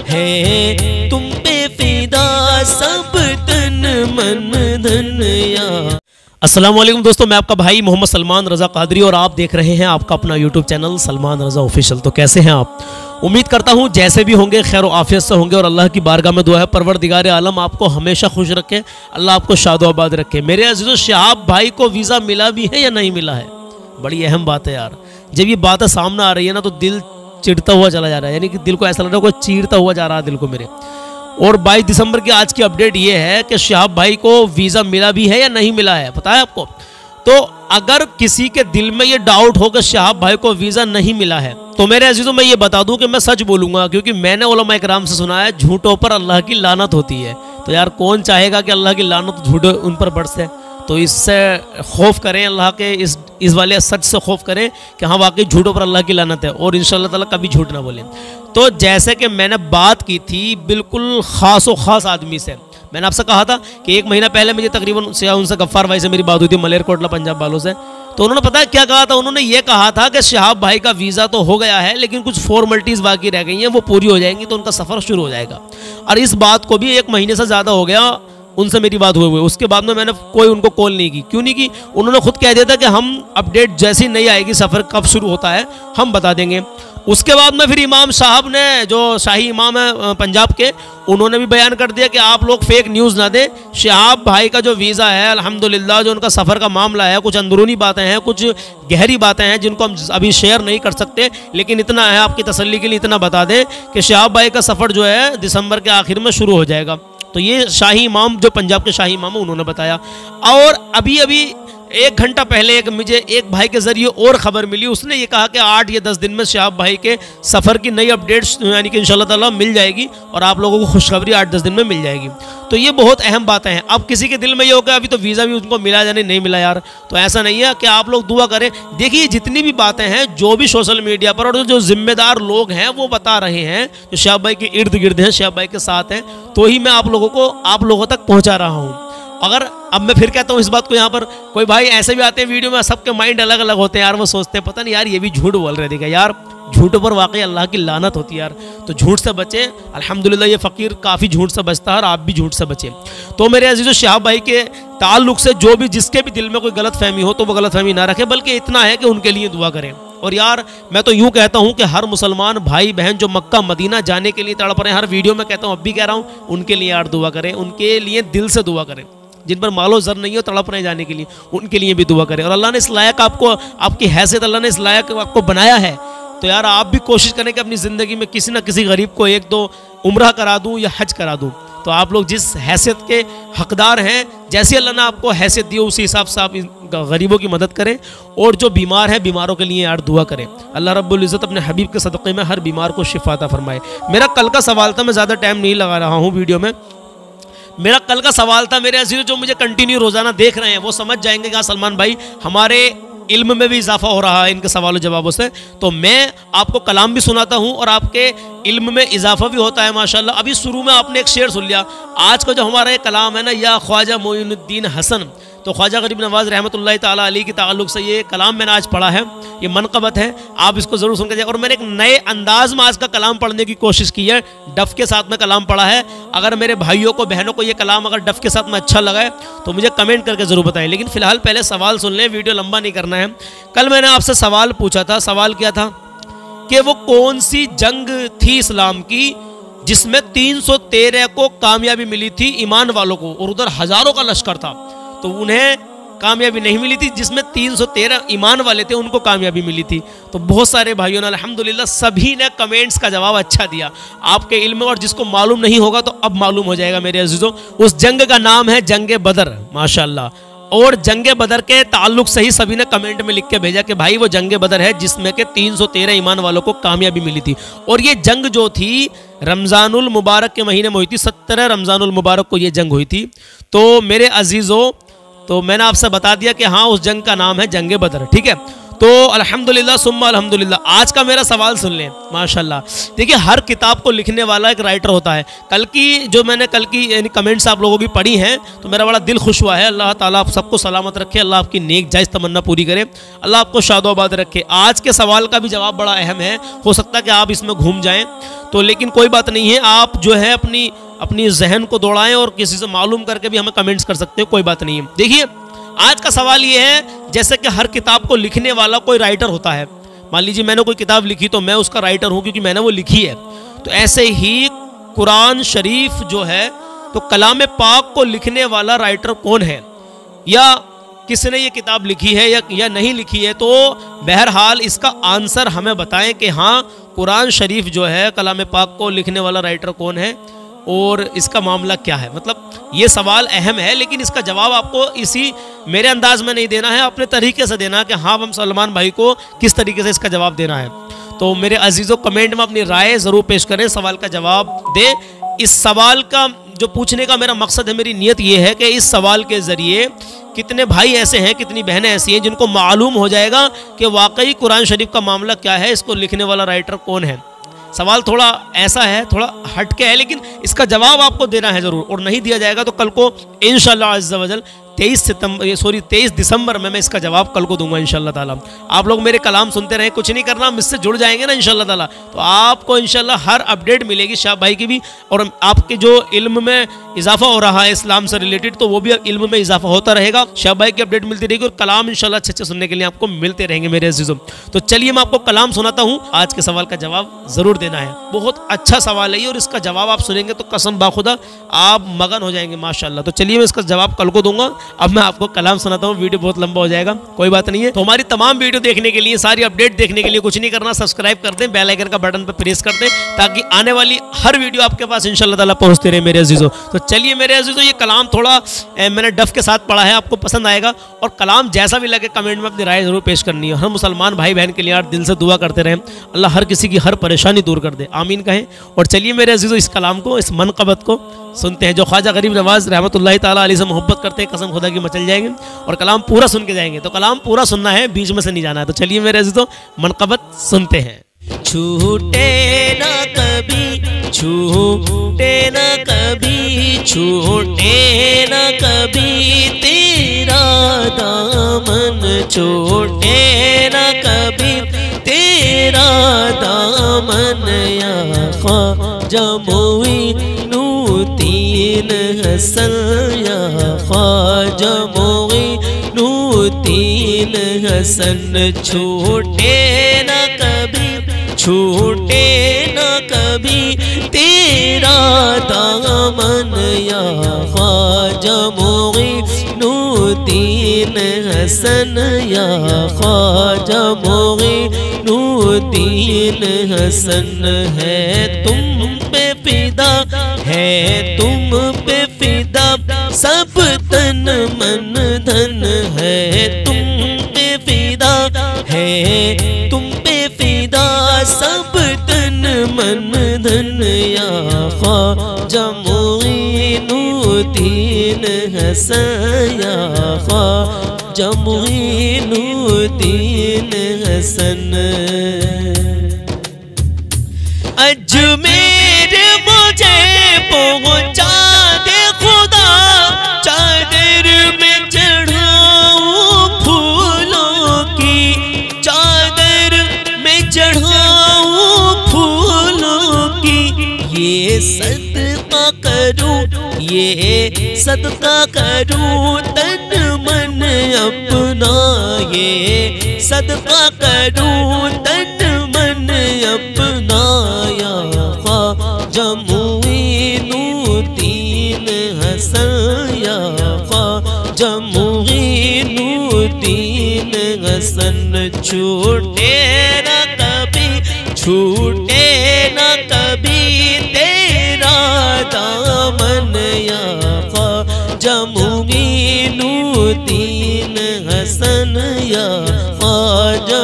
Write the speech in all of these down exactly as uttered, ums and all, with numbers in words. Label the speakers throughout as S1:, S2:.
S1: है तुम पे फिदा सब तन मन धन या। अस्सलाम वालेकुम दोस्तों, मैं आपका भाई मोहम्मद सलमान रज़ा कादरी और आप देख रहे हैं आपका अपना YouTube channel Salman Raza official. तो कैसे हैं आप? उम्मीद करता हूं जैसे भी होंगे खैर आफियत से होंगे और अल्लाह की बारगाह में दुआ है परवरदिगार आलम आपको हमेशा खुश रखे, अल्लाह आपको शादो आबाद रखे। मेरे अजीज़ों, शहाब भाई को वीज़ा मिला भी है या नहीं मिला है? बड़ी अहम बात है यार। जब ये बातें सामने आ रही है ना तो दिल चिढ़ता हुआ चला जा रहा है, यानी कि दिल को ऐसा लग रहा है कोई चीरता हुआ जा रहा है दिल को मेरे। और बाईस दिसंबर की आज की अपडेट ये है कि शहाब भाई को वीज़ा मिला भी है या नहीं मिला है, पता है आपको? तो अगर किसी के दिल में ये डाउट हो कि शहाब भाई को वीज़ा नहीं मिला है तो मेरे अजीज़ों मैं ये बता दूं कि मैं सच बोलूँगा, क्योंकि मैंने उलमा इकराम से सुना है झूठों पर अल्लाह की लानत होती है। तो यार कौन चाहेगा कि अल्लाह की लानत झूठे उन पर बरसे? तो इससे खौफ करें, अल्लाह के इस इस वाले सच से खौफ करें कि हाँ वाकई झूठों पर अल्लाह की लानत है और इंशाअल्लाह ताला कभी झूठ ना बोलें। तो जैसे कि मैंने बात की थी बिल्कुल ख़ास व ख़ास आदमी से, मैंने आपसे कहा था कि एक महीना पहले मुझे तकरीबन से उनसे गफ्फार भाई से मेरी बात हुई थी मलेरकोटला पंजाब वालों से। तो उन्होंने पता है क्या कहा था? उन्होंने ये कहा था कि शहाब भाई का वीज़ा तो हो गया है लेकिन कुछ फॉर्मेलिटीज़ बाकी रह गई हैं, वो पूरी हो जाएंगी तो उनका सफ़र शुरू हो जाएगा। और इस बात को भी एक महीने से ज़्यादा हो गया उनसे मेरी बात हुए हुए। उसके बाद में मैंने कोई उनको कॉल नहीं की। क्यों नहीं की? उन्होंने खुद कह दिया था कि हम अपडेट जैसी नहीं आएगी, सफ़र कब शुरू होता है हम बता देंगे। उसके बाद में फिर इमाम साहब ने, जो शाही इमाम है पंजाब के, उन्होंने भी बयान कर दिया कि आप लोग फेक न्यूज़ ना दें। शहाब भाई का जो वीज़ा है अल्हम्दुलिल्लाह, जो उनका सफ़र का मामला है, कुछ अंदरूनी बातें हैं, कुछ गहरी बातें हैं जिनको हम अभी शेयर नहीं कर सकते, लेकिन इतना है आपकी तसल्ली के लिए इतना बता दें कि शहाब भाई का सफ़र जो है दिसंबर के आखिर में शुरू हो जाएगा। तो ये शाही इमाम, जो पंजाब के शाही इमाम, उन्होंने बताया। और अभी अभी एक घंटा पहले एक मुझे एक भाई के ज़रिए और ख़बर मिली, उसने ये कहा कि आठ या दस दिन में शहाब भाई के सफ़र की नई अपडेट्स यानी कि इंशाअल्लाह ताला मिल जाएगी और आप लोगों को खुशखबरी आठ दस दिन में मिल जाएगी। तो ये बहुत अहम बातें हैं। अब किसी के दिल में ये होगा अभी तो वीज़ा भी उनको मिला या नहीं मिला यार, तो ऐसा नहीं है कि आप लोग दुआ करें। देखिए जितनी भी बातें हैं, जो भी सोशल मीडिया पर और जो जिम्मेदार लोग हैं वो बता रहे हैं, जो शहाब भाई के इर्द गिर्द हैं, शहाब भाई के साथ हैं, तो ही मैं आप लोगों को आप लोगों तक पहुँचा रहा हूँ। अगर अब मैं फिर कहता हूँ इस बात को, यहाँ पर कोई भाई ऐसे भी आते हैं वीडियो में, सबके माइंड अलग अलग होते हैं यार, वो सोचते हैं पता नहीं यार ये भी झूठ बोल रहे थे यार। झूठों पर वाकई अल्लाह की लानत होती है यार। तो झूठ से बचें। अल्हम्दुलिल्लाह ये फ़कीर काफ़ी झूठ से बचता है और आप भी झूठ से बचें। तो मेरे अजीज़ों, शहाब भाई के ताल्लुक़ से जो भी जिसके भी दिल में कोई गलत फहमी हो तो वो गलत फहमी ना रखे, बल्कि इतना है कि उनके लिए दुआ करें। और यार मैं तो यूँ कहता हूँ कि हर मुसलमान भाई बहन जो मक्का मदीना जाने के लिए तड़प रहे हैं, हर वीडियो में कहता हूँ, अब भी कह रहा हूँ, उनके लिए यार दुआ करें, उनके लिए दिल से दुआ करें। जिन पर मालो ज़र नहीं हो तड़प रहे जाने के लिए, उनके लिए भी दुआ करें। और अल्लाह ने इस लायक आपको, आपकी हैसियत अल्लाह ने इस लायक आपको बनाया है, तो यार आप भी कोशिश करें कि अपनी ज़िंदगी में किसी न किसी गरीब को एक दो उम्रा करा दूँ या हज करा दूँ। तो आप लोग जिस हैसियत के हकदार हैं, जैसे अल्लाह ने आपको हैसियत दी उसी हिसाब से आप गरीबों की मदद करें। और जो बीमार हैं, बीमारों के लिए यार दुआ करें। अल्लाह रब्बुल इज़्ज़त अपने हबीब के सदक़े में हर बीमार को शिफा अता फरमाए। मेरा कल का सवाल था, मैं ज़्यादा टाइम नहीं लगा रहा हूँ वीडियो में, मेरा कल का सवाल था, मेरे अज़ीज़ जो मुझे कंटिन्यू रोज़ाना देख रहे हैं वो समझ जाएंगे कि हाँ सलमान भाई हमारे इल्म में भी इजाफा हो रहा है इनके सवालों जवाबों से। तो मैं आपको कलाम भी सुनाता हूँ और आपके इल्म में इजाफा भी होता है माशाल्लाह। अभी शुरू में आपने एक शेर सुन लिया। आज का जो हमारा ये कलाम है ना, या ख्वाजा मोइनुद्दीन हसन, तो ख्वाजा गरीब नवाज़ रहमतुल्लाह ताला अलैह के ताल्लुक़ से ये कलाम मैंने आज पढ़ा है, ये मनक़बत है, आप इसको ज़रूर सुन के जाए। और मैंने एक नए अंदाज़ में आज का कलाम पढ़ने की कोशिश की है, डफ़ के साथ में कलाम पढ़ा है। अगर मेरे भाइयों को बहनों को ये कलाम अगर डफ़ के साथ में अच्छा लगा है तो मुझे कमेंट करके ज़रूर बताएं। लेकिन फ़िलहाल पहले सवाल सुन लें, वीडियो लंबा नहीं करना है। कल मैंने आपसे सवाल पूछा था, सवाल क्या था कि वो कौन सी जंग थी इस्लाम की जिसमें तीन सौ तेरह को कामयाबी मिली थी ईमान वालों को, और उधर हज़ारों का लश्कर था, तो उन्हें कामयाबी नहीं मिली थी। जिसमें तीन सौ तेरह ईमान वाले थे उनको कामयाबी मिली थी। तो बहुत सारे भाइयों ने अल्हम्दुलिल्लाह सभी ने कमेंट्स का जवाब अच्छा दिया आपके इल्म में। और जिसको मालूम नहीं होगा तो अब मालूम हो जाएगा मेरे अजीज़ों। उस जंग का नाम है जंग बदर माशाल्लाह। और जंग बदर के ताल्लुक़ से ही सभी ने कमेंट में लिख के भेजा कि भाई वो जंग बदर है जिसमें के तीन सौ तेरह ईमान वालों को कामयाबी मिली थी। और ये जंग जो थी रमज़ानुल मुबारक के महीने में हुई थी, सत्रह रमज़ानुल मुबारक को ये जंग हुई थी। तो मेरे अजीज़ों, तो मैंने आपसे बता दिया कि हाँ उस जंग का नाम है जंग बदर, ठीक है। तो अल्हम्दुलिल्लाह सुम्मा अल्हम्दुलिल्लाह। आज का मेरा सवाल सुन लें माशाल्लाह। देखिए हर किताब को लिखने वाला एक राइटर होता है। कल की जो मैंने कल की यानी कमेंट्स आप लोगों की पढ़ी हैं तो मेरा बड़ा दिल खुश हुआ है। अल्लाह ताला आप सबको सलामत रखे, अल्लाह आपकी नेक जायज़ तमन्ना पूरी करे, अल्लाह आपको शादोबाद रखे। आज के सवाल का भी जवाब बड़ा अहम है, हो सकता है कि आप इसमें घूम जाएँ तो, लेकिन कोई बात नहीं है, आप जो है अपनी अपनी जहन को दौड़ाएँ और किसी से मालूम करके भी हमें कमेंट्स कर सकते हो, कोई बात नहीं है। देखिए आज का सवाल ये है, जैसे कि हर किताब को लिखने वाला कोई राइटर होता है। मान लीजिए मैंने कोई किताब लिखी तो मैं उसका राइटर हूँ क्योंकि मैंने वो लिखी है। तो ऐसे ही कुरान शरीफ जो है, तो कलाम पाक को लिखने वाला राइटर कौन है, या किसने ये किताब लिखी है या, या नहीं लिखी है, तो बहरहाल इसका आंसर हमें बताएं कि हाँ कुरान शरीफ जो है कलाम पाक को लिखने वाला राइटर कौन है और इसका मामला क्या है। मतलब ये सवाल अहम है, लेकिन इसका जवाब आपको इसी मेरे अंदाज में नहीं देना है, अपने तरीके से देना है कि हाँ हम सलमान भाई को किस तरीके से इसका जवाब देना है। तो मेरे अजीज़ों कमेंट में अपनी राय ज़रूर पेश करें, सवाल का जवाब दें। इस सवाल का जो पूछने का मेरा मकसद है, मेरी नीयत ये है कि इस सवाल के ज़रिए कितने भाई ऐसे हैं, कितनी बहनें ऐसी हैं जिनको मालूम हो जाएगा कि वाकई कुरान शरीफ का मामला क्या है, इसको लिखने वाला राइटर कौन है। सवाल थोड़ा ऐसा है, थोड़ा हटके है, लेकिन इसका जवाब आपको देना है ज़रूर, और नहीं दिया जाएगा तो कल को इंशाअल्लाह अज़्ज़ा वजल तेईस सितंबर सॉरी तेईस दिसंबर में मैं इसका जवाब कल को दूंगा इंशाअल्लाह ताला। आप लोग मेरे कलाम सुनते रहें, कुछ नहीं करना, मुझसे जुड़ जाएंगे ना इंशाअल्लाह ताला, तो आपको इंशाअल्लाह हर अपडेट मिलेगी शाह भाई की भी, और आपके जो इल्म में इजाफा हो रहा है इस्लाम से रिलेटेड, तो वो भी इल्म में इजाफा होता रहेगा। शाह भाई की अपडेट मिलती रहेगी और कलाम इंशाअल्लाह अच्छे अच्छे सुनने के लिए आपको मिलते रहेंगे मेरे अजीज़ों। तो चलिए मैं आपको कलाम सुनाता हूँ, आज के सवाल का जवाब ज़रूर देना है। बहुत अच्छा सवाल है और इसका जवाब आप सुनेंगे तो कसम बाखुदा आप मगन हो जाएंगे माशाअल्लाह। तो चलिए मैं इसका जवाब कल को दूंगा, अब मैं आपको कलाम सुनाता हूँ, वीडियो बहुत लंबा हो जाएगा, कोई बात नहीं है। तो हमारी तमाम वीडियो देखने के लिए, सारी अपडेट देखने के लिए कुछ नहीं करना, सब्सक्राइब कर दें, बेल आइकन का बटन पर प्रेस कर दें, ताकि आने वाली हर वीडियो आपके पास इंशाअल्लाह ताला पहुंचते रहे मेरे अजीज़ों। तो चलिए मेरे अजीज़ों, ये कलाम थोड़ा ए, मैंने डफ के साथ पढ़ा है, आपको पसंद आएगा, और कलाम जैसा भी लगे कमेंट में अपनी राय जरूर पेश करनी है। हर मुसलमान भाई बहन के लिए यार दिल से दुआ करते रहें, अल्लाह हर किसी की हर परेशानी दूर कर दे, आमीन कहें। और चलिए मेरे अजीज़ों इस कलाम को, इस मनक़बत को सुनते हैं, जो ख्वाजा गरीब नवाज रहमतुल्लाहि ताला अलैहि से मोहब्बत करते हैं, कसम खुदा की मचल जाएंगे, और कलाम पूरा सुन के जाएंगे। तो कलाम पूरा सुनना है, बीच में से नहीं जाना है। तो चलिए मेरे अजीज़ों मनक़बत सुनते हैं। छूटे ना कभी, छूटे ना कभी, छूटे ना कभी तेरा दामन, छूटे ना कभी तेरा दामन, या ख्वाजा मोइनुद्दीन हसन, या ख्वाजा मोइनुद्दीन हसन। छूटे ना कभी, छूटे ना कभी तेरा दामन, या ख्वाजा मोइनुद्दीन हसन, या ख्वाजा मोइनुद्दीन हसन। है तुम पे फिदा, है तुम पे फिदा सब तन मन धन, है तुम पे फिदा, है तुम पे फिदा सब तन मन धन, या ख्वाजा मोइनुद्दीन हसन, या ख्वाजा मोइनुद्दीन हसन। अजमेर मुझे पहुँचा दे खुदा, चादर में चढ़ाऊं फूलों की, चादर में चढ़ाऊं फूलों की। ये सदका करूं, ये सदका करूं तन मन अपना, ये सदका करूं तन मन अपना, या ख्वाजा मोइनुद्दीन हसन, या ख्वाजा मोइनुद्दीन हसन। छूटे ना कभी, छूटे ना कभी तेरा दामन, या ख्वाजा मोइनुद्दीन हसन, या ख्वाजा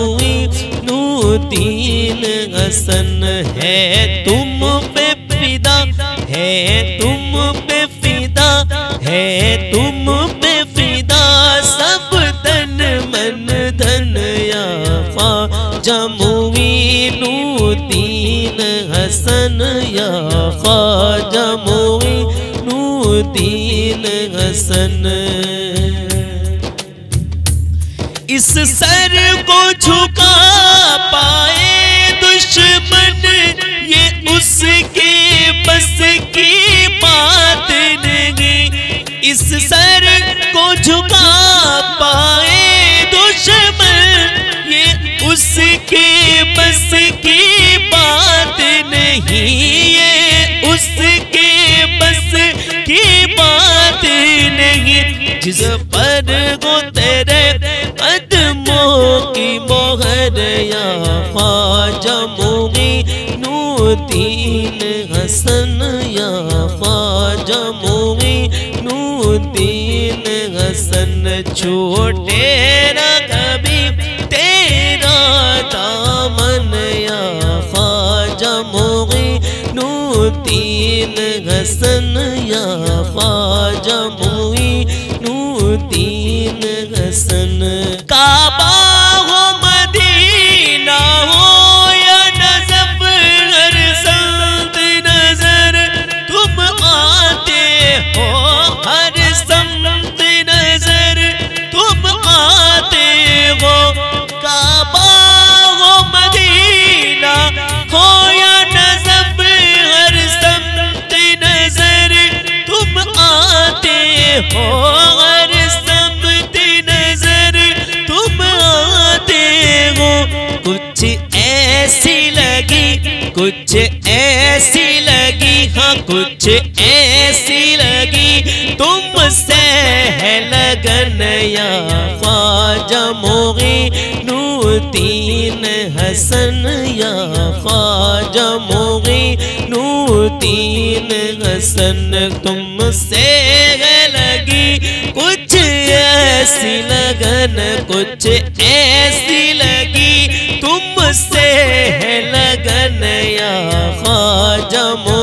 S1: मोइनुद्दीन हसन। है तुम पे फिदा, है तुम पे फिदा, है तुम पे फिदा सब तन मन धन, या हसन या ख्वाजा मोइनुद्दीन हसन। इस सर को झुका पाए दुश्मन ये उसके बस की बात नहीं। इस सर को झुका पाए दुश्मन ये उसके बस की बात नहीं। ये उसके बस की बात नहीं। जिस पर को तेरे कदमों की मोहर या ख्वाजा मोइनुद्दीन हसन या ख्वाजा मोइनुद्दीन हसन। छोटे न कभी तेरा दामन या ख्वाजा मोइनुद्दीन हसन या ख्वाजा मोइनुद्दीन हसन। काबा हो मदीना हो या नज़फ हर संत नजर तुम आते हो। हर संत नजर तुम आते हो। काबा हो मदीना हो या नज़फ हर संत नजर तुम आते हो। हर संत नजर तुम आते हो। कुछ ऐसी लगी कुछ ऐसी लगी हाँ कुछ ऐसी लगी तुमसे है लगन या ख्वाजा मोइनुद्दीन हसन या ख्वाजा मोइनुद्दीन हसन। तुमसे है लगी कुछ ऐसी लगन कुछ ऐसी लगी तुमसे है लगन या ख्वाजा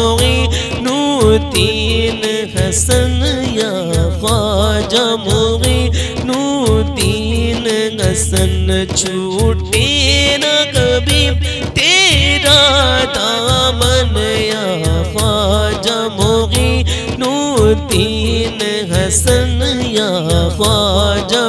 S1: मोइनुद्दीन हसन या ख्वाजा मोइनुद्दीन हसन। छूटे न कभी तेरा दामन या ख्वाजा मोइनुद्दीन हसन या ख्वाजा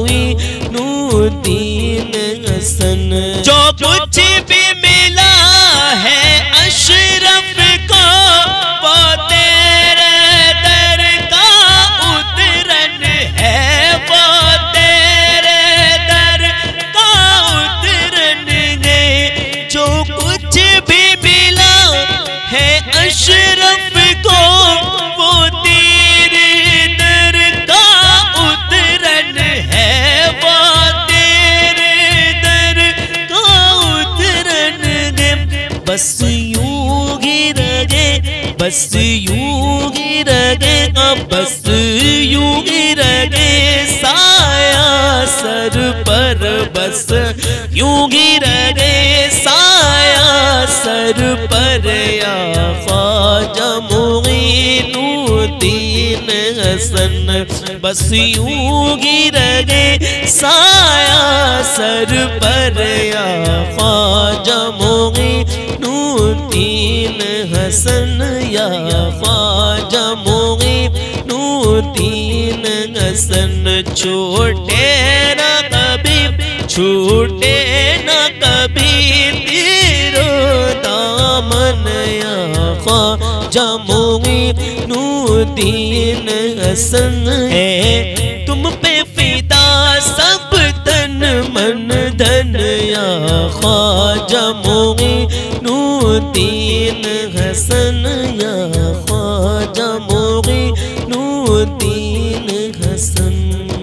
S1: मोइनुद्दीन हसन। जो कुछ भी मिला है अशरफ को वो तेरे दर का उतरन है। वो तेरे दर का उतरन है। जो कुछ भी मिला है अशरफ को वो तेरे दर का उतरन है। वो तेरे दर का उतरन है। बस यूं गिरगे बस यूं गिरगे बस यूं गिरगे साया सर पर। बस यूं गिरगे साया सर पर या ख्वाजा मोइनुद्दीन हसन। बस यूं गिरगे साया सर पर या ख्वाजा मोइनुद्दीन हसन या ख्वाजा मोइनुद्दीन हसन। छोटे न कभी छूटे न कभी तेरो दामन या ख्वाजा मोइनुद्दीन हसन। है तुम पे फिदा सब तन मन धन या ख्वाजा मोइनुद्दीन हसन या ख्वाजा मोइनुद्दीन हसन।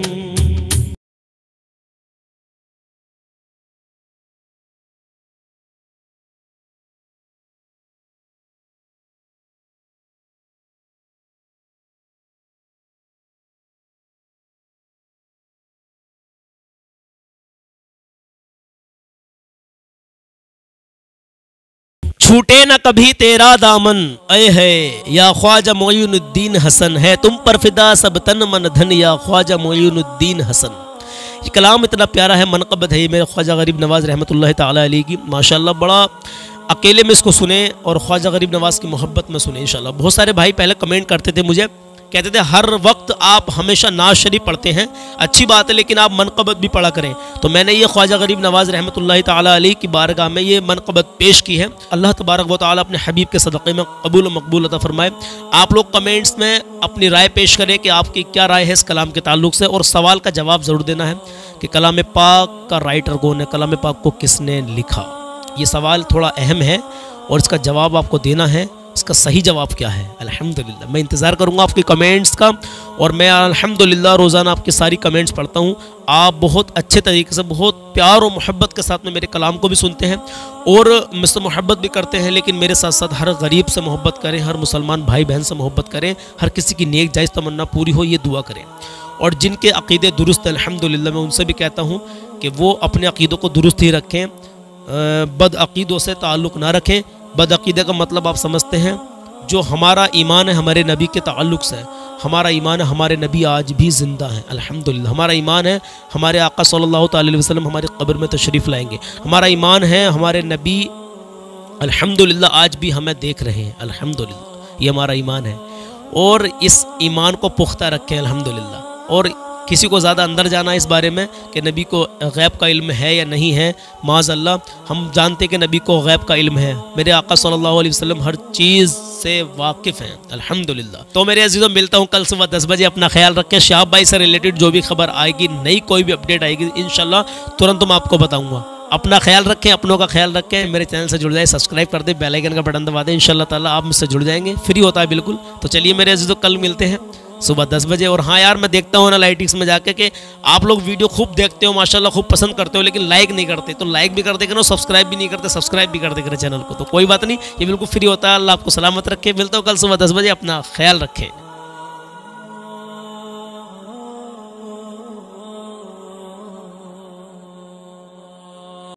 S1: छूटे न कभी तेरा दामन ऐ है या ख्वाजा मोइनुद्दीन हसन। है तुम पर फिदा सब तन मन धन या ख्वाजा मोइनुद्दीन हसन। ये कलाम इतना प्यारा है, मनक़बत है ये मेरे ख्वाजा गरीब नवाज रहमतुल्लाह ताला अलैह की। माशाअल्लाह बड़ा अकेले में इसको सुने और ख्वाजा गरीब नवाज़ की मोहब्बत में सुने इंशाल्लाह। बहुत सारे भाई पहले कमेंट करते थे मुझे, कहते थे हर वक्त आप हमेशा नाज शरीफ पढ़ते हैं, अच्छी बात है लेकिन आप मनक़बत भी पढ़ा करें। तो मैंने ये ख्वाजा गरीब नवाज़ रहमतुल्लाहि ताला अलैह की बारगाह में ये मनक़बत पेश की है। अल्लाह तबारक व तआला अपने हबीब के सदक़े में कबूल व मकबूल अता फरमाए। आप लोग कमेंट्स में अपनी राय पेश करें कि आपकी क्या राय है इस कलाम के ताल्लुक़ से, और सवाल का जवाब ज़रूर देना है कि कलाम पाक का राइटर कौन है, कलाम पाक को किसने लिखा। ये सवाल थोड़ा अहम है और इसका जवाब आपको देना है। इसका सही जवाब क्या है? अल्हम्दुलिल्लाह मैं इंतज़ार करूँगा आपके कमेंट्स का, और मैं अल्हम्दुलिल्लाह रोज़ाना आपकी सारी कमेंट्स पढ़ता हूँ। आप बहुत अच्छे तरीके से, बहुत प्यार और मोहब्बत के साथ में मेरे कलाम को भी सुनते हैं और मुझसे मोहब्बत भी करते हैं, लेकिन मेरे साथ साथ हर गरीब से मोहब्बत करें, हर मुसलमान भाई बहन से मोहब्बत करें, हर किसी की नेक जायज़ तमन्ना पूरी हो, ये दुआ करें। और जिनके अक़ीदे दुरुस्त हैं अल्हम्दुलिल्लाह मैं उनसे भी कहता हूँ कि वो अपने अक़ीदों को दुरुस्त ही रखें, बद अक़ीदों से ताल्लुक़ ना रखें। बद अक़ीदे का मतलब आप समझते हैं, जो हमारा ईमान है हमारे नबी के ताल्लुक़ से, हमारा ईमान है हमारे नबी आज भी ज़िंदा हैं अल्हम्दुलिल्लाह। हमारा ईमान है हमारे आका सल्लल्लाहु अलैहि वसल्लम हमारी कब्र में तशरीफ़ लाएंगे। हमारा ईमान है हमारे नबी अल्हम्दुलिल्लाह आज भी हमें देख रहे हैं अल्हम्दुलिल्लाह, ये हमारा ईमान है। और इस ईमान को पुख्ता रखें अल्हम्दुलिल्लाह। और किसी को ज़्यादा अंदर जाना इस बारे में कि नबी को गैब का इल्म है या नहीं है, माज़अल्लाह हम जानते कि नबी को गैब का इल्म है। मेरे आका सल्लल्लाहु अलैहि वसल्लम हर चीज़ से वाकिफ़ हैं अल्हम्दुलिल्लाह। तो मेरे अजीज़ों मिलता हूँ कल सुबह दस बजे। अपना ख्याल रखें। शहाब भाई से रिलेटेड जो भी खबर आएगी, नई कोई भी अपडेट आएगी इंशाल्लाह तुरंत मैं आपको बताऊँगा। अपना ख्याल रखें, अपनों का ख्याल रखें। मेरे चैनल से जुड़ जाए, सब्सक्राइब कर दें, बेल आइकन का बटन दबा दें। इंशाल्लाह ताला आप मुझसे जुड़ जाएंगे, फ्री होता है बिल्कुल। तो चलिए मेरे अजीज़ों कल मिलते हैं सुबह दस बजे। और हाँ यार, मैं देखता हूँ एनालिटिक्स में जाके कि आप लोग वीडियो खूब देखते हो माशाल्लाह, खूब पसंद करते हो, लेकिन लाइक नहीं करते। तो लाइक भी कर दे करो, सब्सक्राइब भी नहीं करते, सब्सक्राइब भी कर दे करो चैनल को। तो कोई बात नहीं, ये बिल्कुल फ्री होता है। अल्लाह आपको सलामत रखे। मिलता हूँ कल सुबह दस बजे। अपना ख्याल रखें।